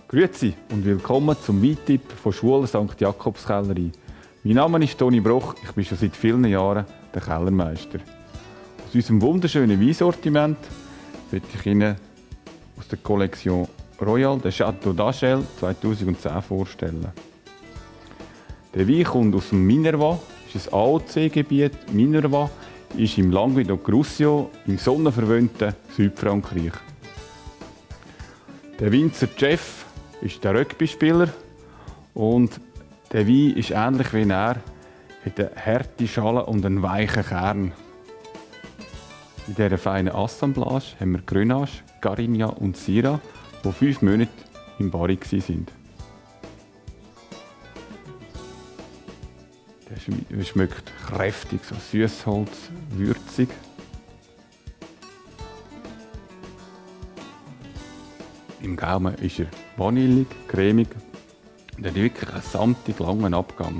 Grüezi und willkommen zum Weintipp von Schwuler St. Jakobskellerei. Mein Name ist Toni Broch, ich bin schon seit vielen Jahren der Kellermeister. Aus unserem wunderschönen Weinsortiment möchte ich Ihnen aus der Kollektion Royal den Château d'Achel 2010 vorstellen. Der Wein kommt aus dem Minervois, ist ein AOC-Gebiet. Minervois ist im Languedoc-Roussillon im sonnenverwöhnten Südfrankreich. Der Winzer Jeff ist der Rugby-Spieler und der Wein ist ähnlich wie er, hat eine harte Schale und einen weichen Kern. In dieser feinen Assemblage haben wir Grenache, Carignan und Syrah, die 5 Monate im Barrique waren. Der schmeckt kräftig, so Süßholz, würzig. Im Gaumen ist er vanillig, cremig und hat wirklich einen samtig langen Abgang.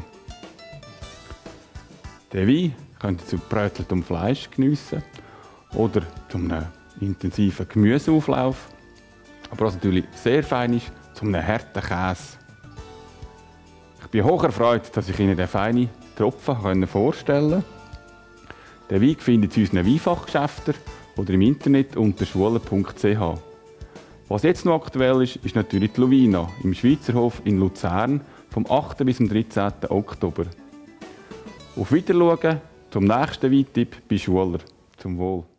Den Wein könnt ihr zu gebräteltem Fleisch geniessen oder zu einem intensiven Gemüseauflauf. Aber was natürlich sehr fein ist, zu einem harten Käse. Ich bin hoch erfreut, dass ich Ihnen den feinen Tropfen vorstellen kann. Den Wein findet ihr in unseren Weinfachgeschäften oder im Internet unter schwuler.ch. Was jetzt noch aktuell ist, ist natürlich die Lovina im Schweizerhof in Luzern vom 8. bis zum 13. Oktober. Auf Wiedersehen zum nächsten Weintipp bei Schwuler. Zum Wohl.